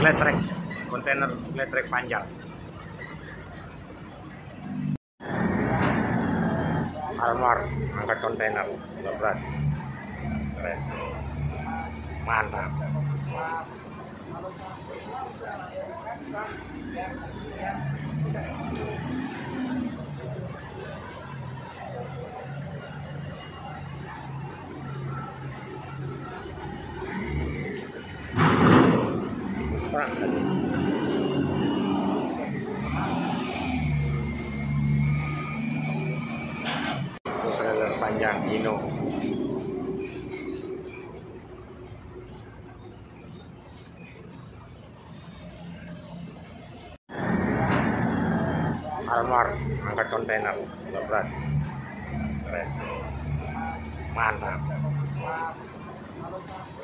flat track, kontainer flat track panjang. Almar angkat kontainer, nggak berat, keren, mantap. Trailer panjang Ino. Almar angkat kontainer, nggak berat, keren, mantap.